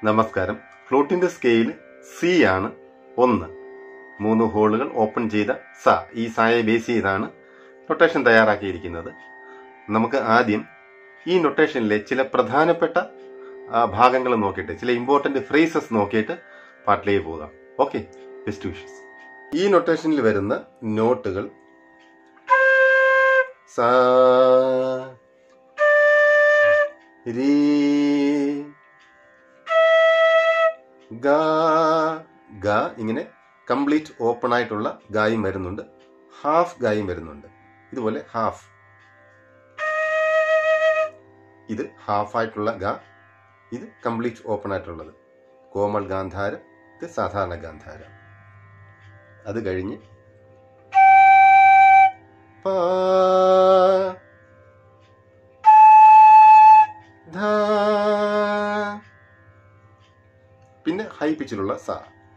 നമസ്കാരം. ഫ്ലൂട്ടിന്റെ scale C ആണ് 1. 3 ഹോളുകൾ open ചെയ്ത സ. ഈ സായെ ബേസ് ചെയ്താണ് നൊട്ടേഷൻ തയ്യാറാക്കിയിരിക്കുന്നത്. നമുക്ക് ആദ്യം ഈ നൊട്ടേഷനിലെ ചില പ്രധാനപ്പെട്ട ഭാഗങ്ങൾ നോക്കിയിട്ട്, ചില ഇമ്പോർട്ടന്റ് ഫ്രേസസ് നോക്കിയിട്ട് പാട്ടിലേക്ക് പോകാം. Okay, best wishes. ഈ നൊട്ടേഷനിൽ വരുന്ന നോട്ടുകൾ സ, രി, ഗ, ഗ, ഇങ്ങനെ കംപ്ലീറ്റ് ഓപ്പൺ ആയിട്ടുള്ള ഗായും വരുന്നുണ്ട്, ഹാഫ് ഗായും വരുന്നുണ്ട്. ഇതുപോലെ ഹാഫ്, ഇത് ഹാഫ് ആയിട്ടുള്ള ഗ, ഇത് കംപ്ലീറ്റ് ഓപ്പൺ ആയിട്ടുള്ളത് കോമൾ ഗാന്ധാരം, ഇത് സാധാരണ ഗാന്ധാരം. അത് കഴിഞ്ഞ് പ, ധ, പിന്നെ ഹൈ പിച്ചിലുള്ള സ.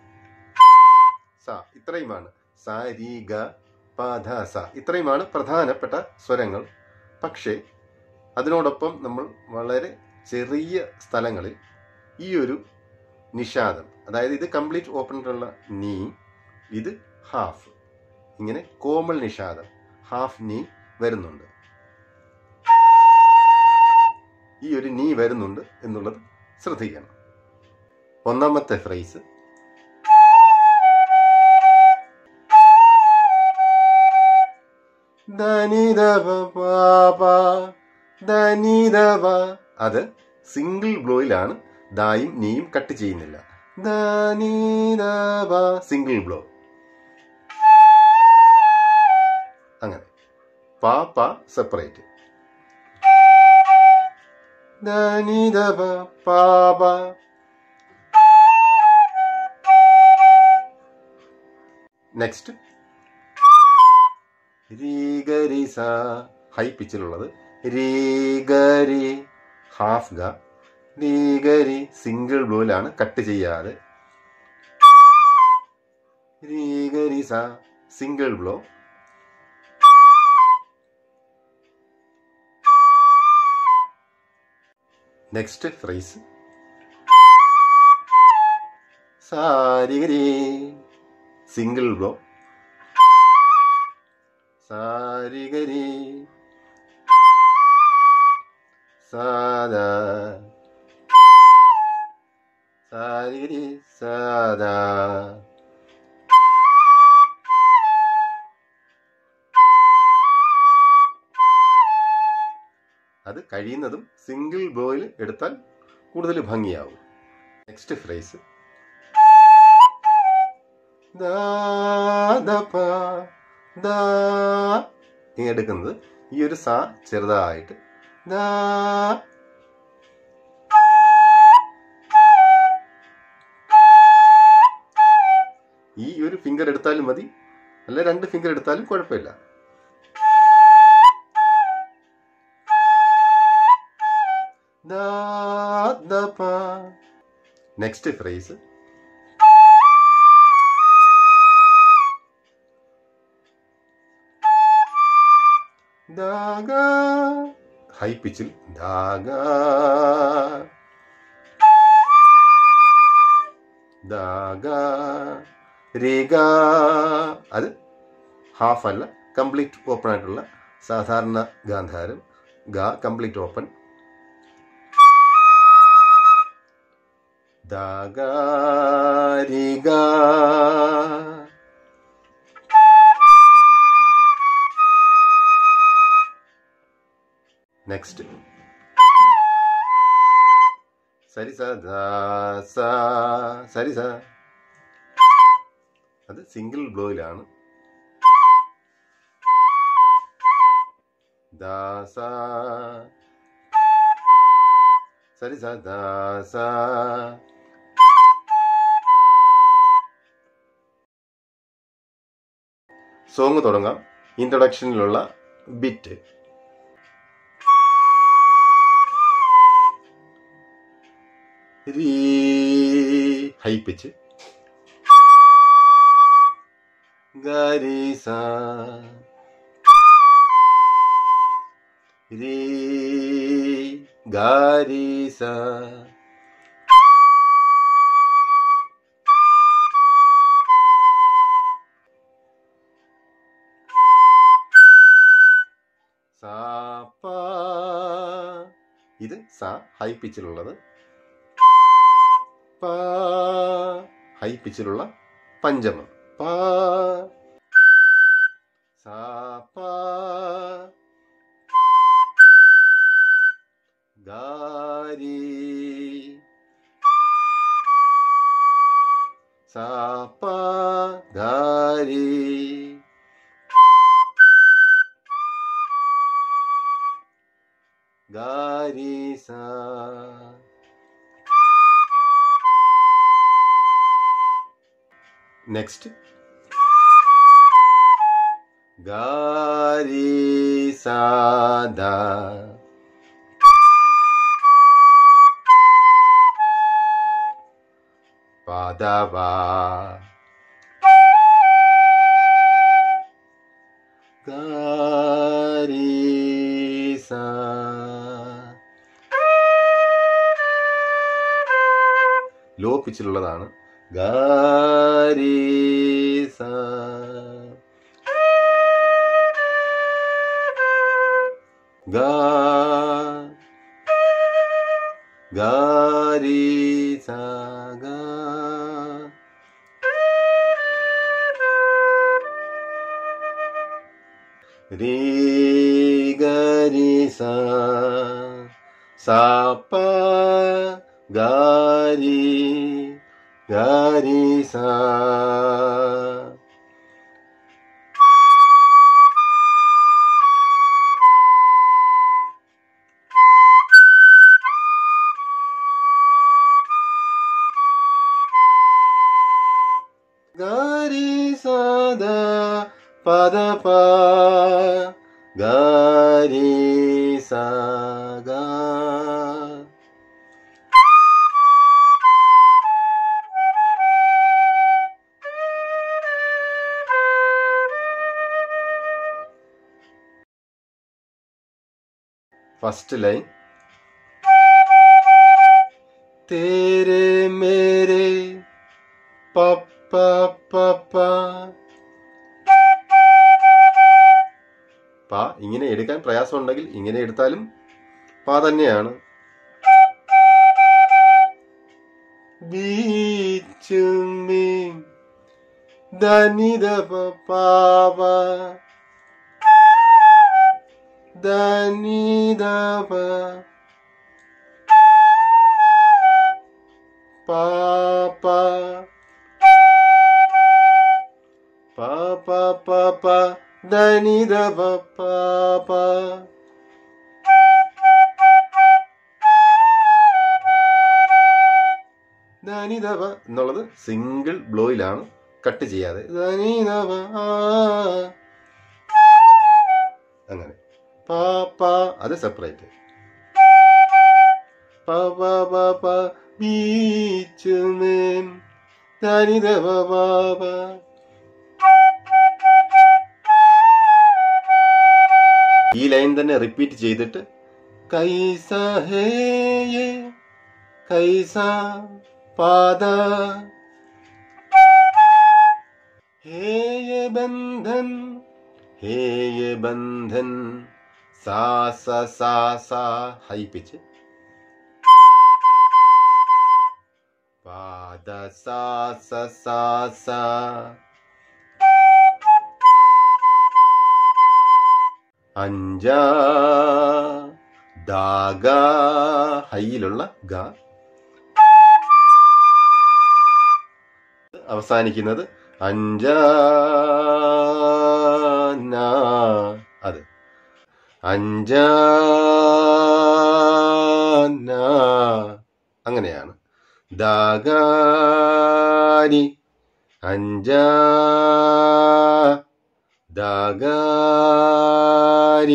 ഇത്രയുമാണ് സ, രി, ഗ, പ, ധ, സ. ഇത്രയുമാണ് പ്രധാനപ്പെട്ട സ്വരങ്ങൾ. പക്ഷേ അതിനോടൊപ്പം നമ്മൾ വളരെ ചെറിയ സ്ഥലങ്ങളിൽ ഈ ഒരു നിഷാദം, അതായത് ഇത് കംപ്ലീറ്റ് ഓപ്പണിലുള്ള നീ, ഇത് ഹാഫ്, ഇങ്ങനെ കോമൾ നിഷാദം, ഹാഫ് നീ വരുന്നുണ്ട്. ഈ ഒരു നീ വരുന്നുണ്ട് എന്നുള്ളത് ശ്രദ്ധിക്കണം. ഒന്നാമത്തെ ഫ്രേസ് ധനിധവ പാപ ധനിധവ, അത് സിംഗിൾ ബ്ലോയിലാണ്. ദായും നീയും കട്ട് ചെയ്യുന്നില്ല. ധനിധവ സിംഗിൾ ബ്ലോ. അങ്ങനെ പാപ സെപ്പറേറ്റ്. ധനിധവ പാപ. നെക്സ്റ്റ് രീ ഗരി സ, ഹൈ പിച്ചിലുള്ളത്. രീ ഗരി ഹാഫ് ഗ, രീ ഗരി സിംഗിൾ ബ്ലോയിലാണ്, കട്ട് ചെയ്യാതെ. രീ ഗരി സ സിംഗിൾ ബ്ലോ. നെക്സ്റ്റ് ഫ്രേസ് സാരി ഗരി സിംഗിൾ ബ്ലോ. സാരി ഗരി സാദാ, സാരി ഗരി സാദാ. അത് കഴിയുന്നതും സിംഗിൾ ബ്ലോയിൽ എടുത്താൽ കൂടുതൽ ഭംഗിയാവും. നെക്സ്റ്റ് ഫ്രേസ് എടുക്കുന്നത് ഈ ഒരു സ ചെറുതായിട്ട് ദാ. ഈ ഒരു ഫിംഗർ എടുത്താലും മതി, അല്ല 2 ഫിംഗർ എടുത്താലും കുഴപ്പമില്ല. നെക്സ്റ്റ് ഫ്രേസ് ദാഗ, ഹൈ പിച്ചിൽ ദാഗ, ദാഗ, രേഗ, അത് ഹാഫ് അല്ല, കംപ്ലീറ്റ് ഓപ്പൺ ആയിട്ടുള്ള സാധാരണ ഗാന്ധാരം. ഗ കംപ്ലീറ്റ് ഓപ്പൺ. ദാഗ, രേഗ. നെക്സ്റ്റ് സരി സ ധ സ, സരി സ, അത് സിംഗിൾ ബ്ലോയിലാണ്. ദ സ, സരി സ ധ സ. സോങ് തുടങ്ങാം. ഇൻട്രൊഡക്ഷനിലുള്ള ബിറ്റ് രീ, ഹൈ പിച്ച്, ഗരി സ, രീ, ഗരി സ, സ ഹൈ പിച്ചിലുള്ളത്, പ ഹൈ പിച്ചിലുള്ള പഞ്ചമം, പ സ പ ഗാരി സ പ ഗാരി ഗാരി സ. നെക്സ്റ്റ് ഗാരി സാദ പദവ ഗാരി സ. ലോ പിച്ചിലുള്ളതാണ്, ഗാരി സ. ഗാരി സ ഗ. രീ ഗരി സ സ പ ഗാരി ഗാരി സ. ഗാരി സദ പദ പ ഗാരി സ ഗ. ഫസ്റ്റ് ലൈൻ തേരെ മേരെ പപ്പ പപ്പ. പ ഇങ്ങനെ എടുക്കാൻ പ്രയാസമുണ്ടെങ്കിൽ ഇങ്ങനെ എടുത്താലും പ തന്നെയാണ്. ബീച്ചുമേ ധനിത പാവ ധനിത പാപ പാപ പാപ ധനിത പാപ. ധനിതവ എന്നുള്ളത് സിംഗിൾ ബ്ലോയിലാണ്, കട്ട് ചെയ്യാതെ. ധനിതവ അങ്ങനെ. പാപ അത് സെപ്പറേറ്റ്. പാപ പാപ ബീച്ചുമേ ധനിതവ പാപ. ഈ ലൈൻ തന്നെ റിപ്പീറ്റ് ചെയ്തിട്ട് കൈസ ഹേ കൈസ പാദ ഹേ ബന്ധൻ ഹേ ബന്ധൻ സാ സ സാ സാ ഹൈ പിച്ച് പാദ സാ സ സാ സാ. അഞ്ച ദാഗ ഹൈയിലുള്ള ഗ. അവസാനിക്കുന്നത് അഞ്ച അത് അഞ്ച അങ്ങനെയാണ്. ദാഗാരി അഞ്ച ദാഗാരി.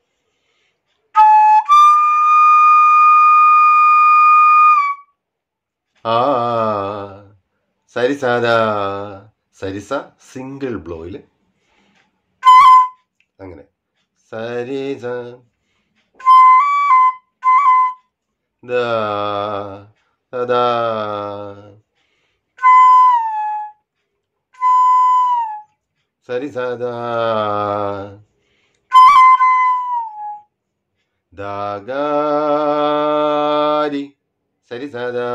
സരിസാദ സരിസ സിംഗിൾ ബ്ലോയില് അങ്ങനെ. സരിസ ദാ സദാ സരിസദാ ദാഗാരി സരി സദാ.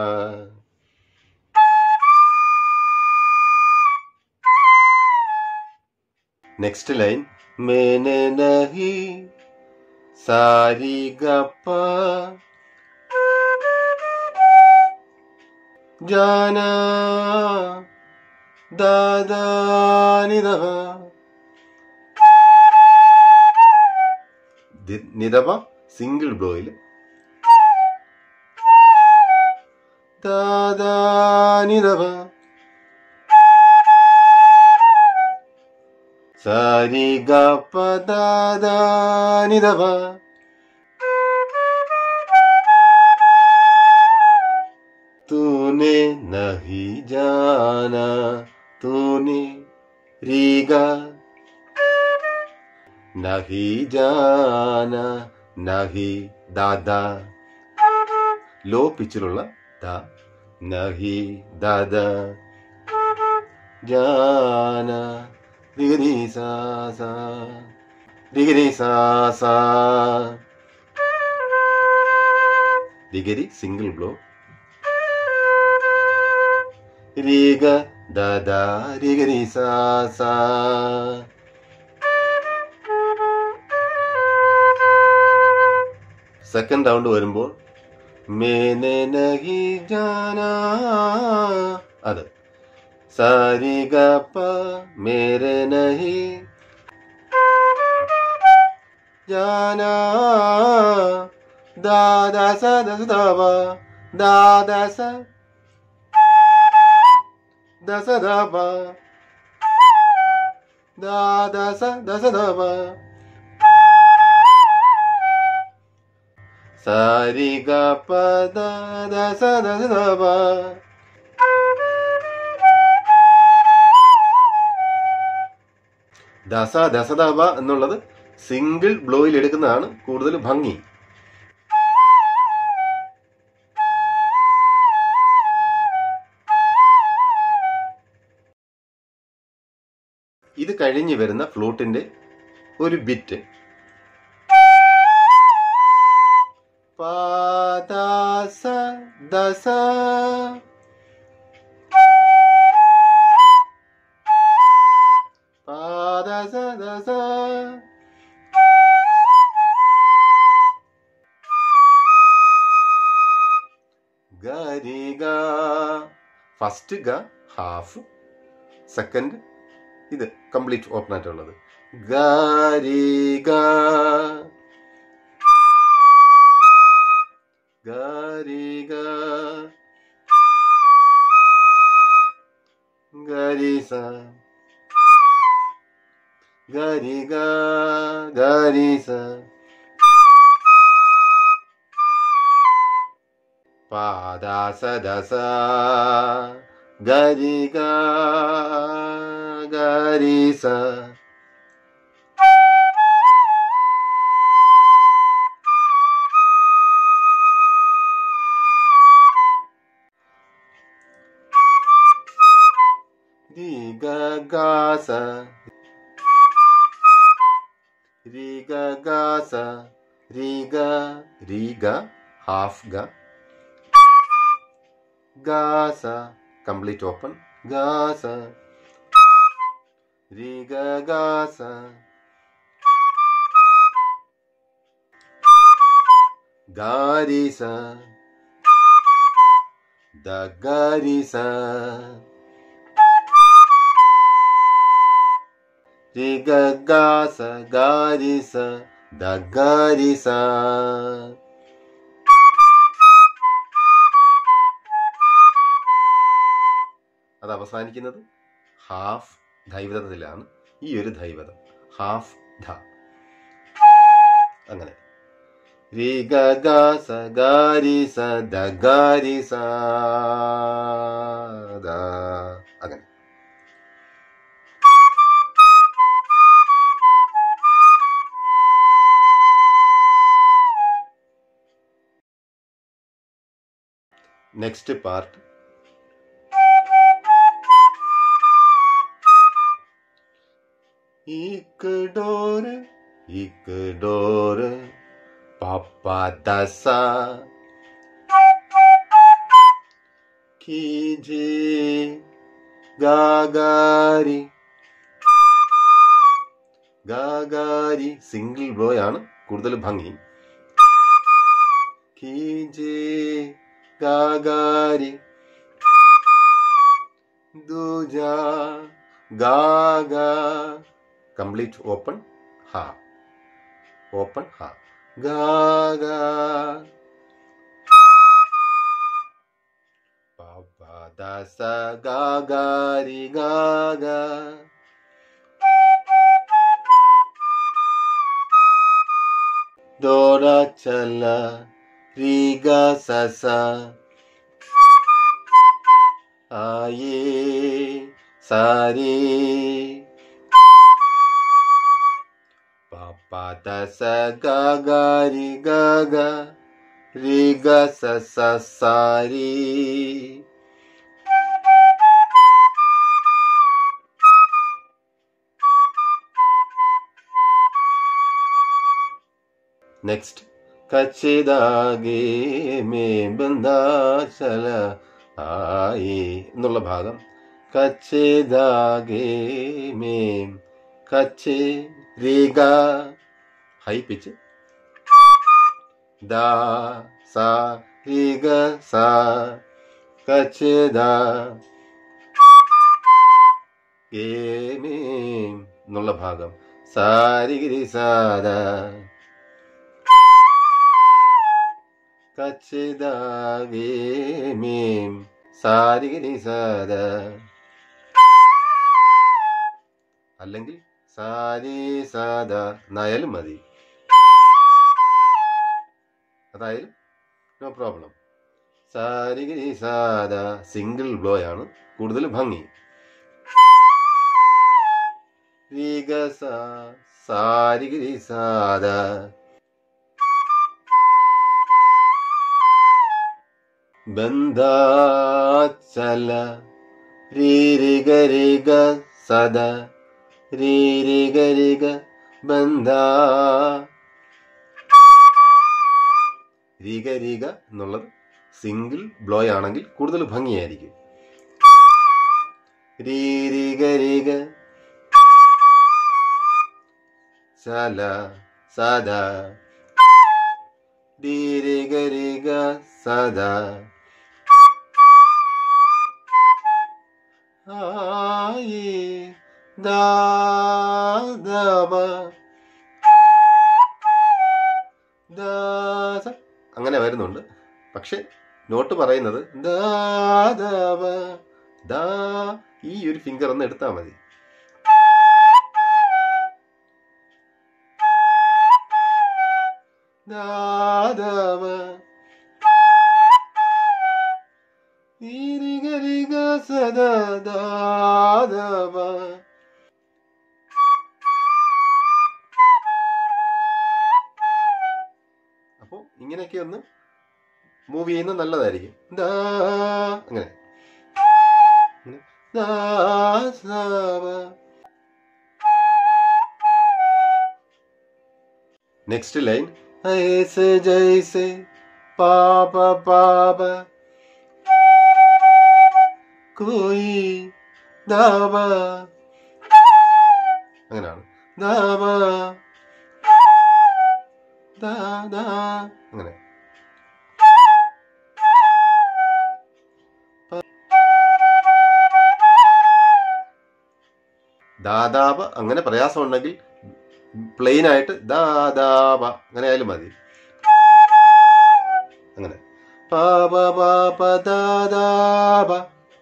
നെക്സ്റ്റ് ലൈൻ മേനെ നഹി സാരി ഗപ്പ ജാന ദാദാ നിധവ. നിധവ സിംഗിൾ ബ്ലോയിൽ ദാദാ നിധവ സാരി ഗപ്പ ദാദാ നിധവ. तूने नहीं जाना तूने रीगा नहीं जाना नहीं दादा. ലോ പിച്ചിലുള്ള ദ നഹി ദാദ ജാന രിഗരി സാ സാ രിഗരി സാ സാ. രിഗരി സിംഗിൾ ബ്ലോ രിഗ ദദ രിഗരി സാ സാ. സെക്കൻഡ് റൗണ്ട് വരുമ്പോൾ മേനെ നഹി ജാന അത് സാരി ഗപ്പ മേരെ നഹി ജാന ദാദാ സ ദസ ദവ ദാദാ സ ദസ ദവ ദാദാ സ ദസ ദവ സാരി ഗപ്പ ദാദാ സ ദസ ദവ. ദസ ദസദവ എന്നുള്ളത് സിംഗിൾ ബ്ലോയിൽ എടുക്കുന്നതാണ് കൂടുതൽ ഭംഗി. ഇത് കഴിഞ്ഞ് വരുന്ന ഫ്ലൂട്ടിന്റെ ഒരു ബിറ്റ് പാദാസ ദസ പാദാസ ദസ ഗരി ഗ. ഫസ്റ്റ് ഗ ഹാഫ്, സെക്കൻഡ് ഇത് കംപ്ലീറ്റ് ഓപ്പൺ ആയിട്ടുള്ളത് ഗരി ഗ ഗരി ഗ ഗരി സ ഗരി ഗ ഗരി സ. പാദാസ ദസ ഗരി ഗ ഗരി സ. രി ഗ ഗ സ രി ഗ ഗ സ രി ഗ രി ഗ ഹാഫ് ഗ ഗ സ കംപ്ലീറ്റ് ഓപ്പൺ ഗ സ രി ഗ ഗ സ ഗരി സ ദ ഗരി സ രി ഗ ഗ സ ഗരി സ ദ ഗരി സ. അത് അവസാനിക്കുന്നത് ഹാഫ് ധൈവതത്തിലാണ്. ഈ ഒരു ധൈവതം ഹാഫ് ധ. അങ്ങനെ രി ഗ ഗ സ ഗരി സ ദ ഗരി സ ദ. അങ്ങനെ നെക്സ്റ്റ് പാർട്ട് एक डोर पापा दसा कीजिए ഗാഗാരി ഗാഗാരി സിംഗിൾ ബ്ലോ ആണ് കൂടുതൽ ഭംഗി. കീജേ ഗാഗാരി ദൂജാ ഗാഗാ കംപ്ലീറ്റ് ഓപ്പൺ ഹ ഓപ്പൺ ഹ ഗാഗാ ദസ ഗാഗാരി ഗാഗാ ദോര ചല രി ഗ സ സ ആയേ സാരേ പാപ ദസ ഗാഗാരി ഗാഗാ രി ഗ സ സ സാരേ. നെക്സ്റ്റ് കച്ചേദാഗേ മേ ബന്ധാചല ആയേ എന്നുള്ള ഭാഗം. കച്ചേദാഗേ മേ കച്ചേ രേഗ ഹൈ പിച്ച് ദാ സാ രേഗ സാ കച്ചേദാ ഗേ മേ എന്നുള്ള ഭാഗം. സാരിഗിരി സാദാ കച്ചേദാഗേ മീം സാരിഗിരി സാദ അല്ലെങ്കിൽ സാരി സാദ എന്നായാലും മതി, അതായാലും നോ പ്രോബ്ലം. സാരിഗിരി സാദ സിംഗിൾ ബ്ലോ ആണ് കൂടുതൽ ഭംഗി. രീഗസ സാരിഗിരി സാദ ബന്ധാചല രീ രി ഗ രി ഗ സദ രീ രി ഗ രി ഗ ബന്ധാ രി ഗ രി ഗ എന്നുള്ളത് സിംഗിൾ ബ്ലോ ആണെങ്കിൽ കൂടുതൽ ഭംഗിയായിരിക്കും. രീ രി ഗ രി ഗ ചല സദ രീ രി ഗ രി ഗ സദ ആയേ ദാ ദാ ബ ദാ സ അങ്ങനെ വരുന്നുണ്ട്. പക്ഷെ നോട്ട് പറയുന്നത് ദാ ദാ ബ ദാ ഈ ഒരു ഫിംഗർ ഒന്ന് എടുത്താൽ മതി. ദാ ദാ ബ അപ്പോ ഇങ്ങനെയൊക്കെ ഒന്ന് മൂവ് ചെയ്യുന്നത് നല്ലതായിരിക്കും. അങ്ങനെ നെക്സ്റ്റ് ലൈൻ ऐसे जैसे पाप पाप कोई दावा അങ്ങനെയാണ്. ദാവ ദാ ദാ അങ്ങനെ. ദാദാവ അങ്ങനെ പ്രയാസമുണ്ടെങ്കിൽ പ്ലെയിൻ ആയിട്ട് ദാദാവ അങ്ങനെ ആയാലും മതി. അങ്ങനെ പാപ പാപ ദാദാവ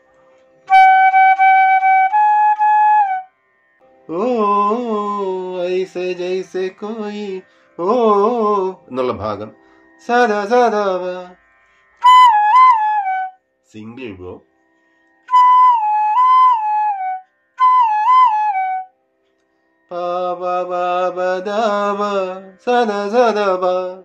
ഓ ഐസെ ജൈസെ കോയി ഓ എന്നുള്ള ഭാഗം സദാ സദാവ സിംഗിൾ ബ്ലോ. പാപ പാപ ദാവ സദാ സദാവ.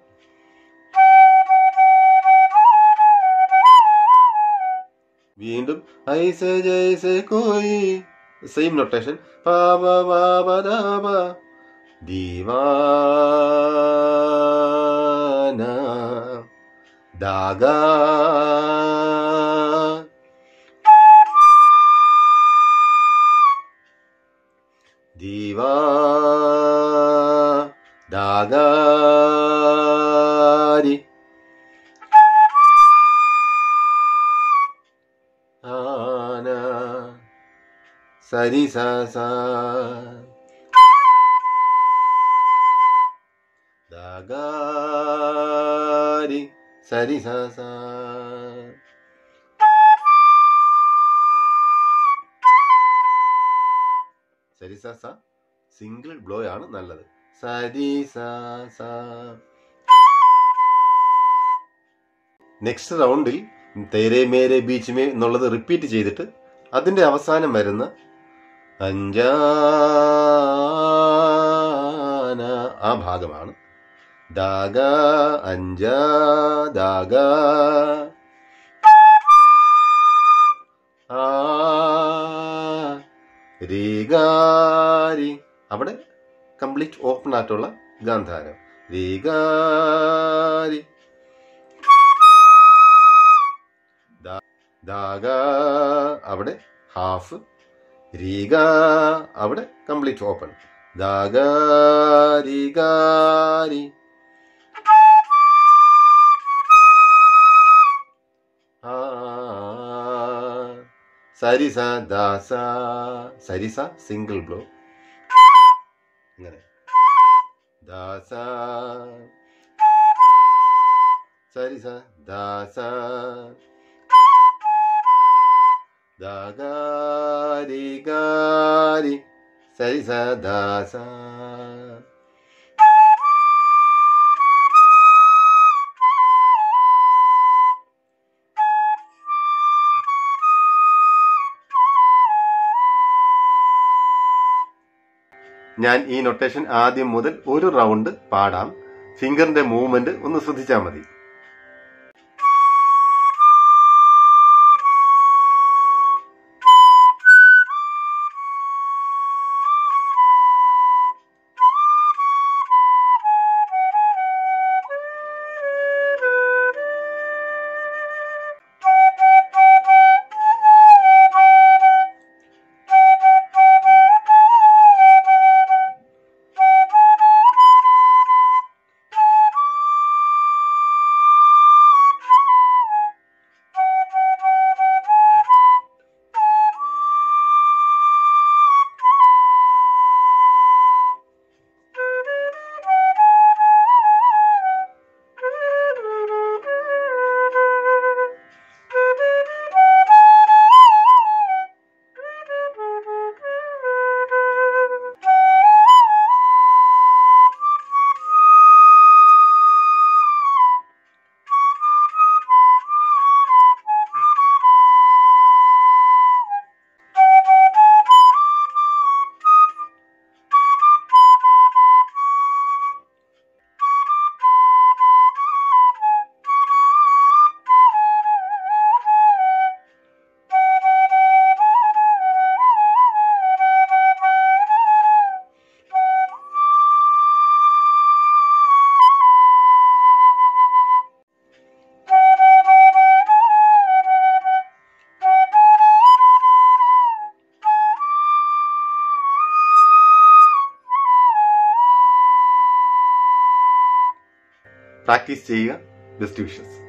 വീണ്ടും ഐസെ ജൈസെ കോയി സെയിം നൊട്ടേഷൻ പാപ പാപ ദാവ ദീവാന ദാഗ ദീവാ ദാഗാരി ആന സരി സ ദാഗാരി സരി സ സരി സ സിംഗിൾ ബ്ലോ ആണ് നല്ലത്. സരി സ. നെക്സ്റ്റ് റൗണ്ടിൽ തേരെ മേരെ ബീച്ച് മേ എന്നുള്ളത് റിപ്പീറ്റ് ചെയ്തിട്ട് അതിന്റെ അവസാനം വരുന്ന അഞ്ചാന ആ ഭാഗമാണ്. ദാഗ അഞ്ച ദാഗ ആ രീഗാരി അവിടെ കംപ്ലീറ്റ് ഓപ്പൺ ആയിട്ടുള്ള ഗാന്ധാരം. രീഗാരി ദാഗ അവിടെ ഹാഫ്. രീഗ അവിടെ കംപ്ലീറ്റ് ഓപ്പൺ. ദാഗ രീഗാരി സരിസ ദാസ. സരിസ സിംഗിൾ ബ്ലോ ഇങ്ങനെ. ദാസ സരിസ ദാസ ദാഗാരി ഗാരി സരിസ ദാസ. ഞാൻ ഈ നൊട്ടേഷൻ ആദ്യം മുതൽ ഒരു റൗണ്ട് പാടാം. ഫിംഗറിന്റെ മൂവ്മെന്റ് ഒന്ന് ശ്രദ്ധിച്ചാൽ മതി. പ്രാക്ടീസ് ചെയ്യുക. Best wishes.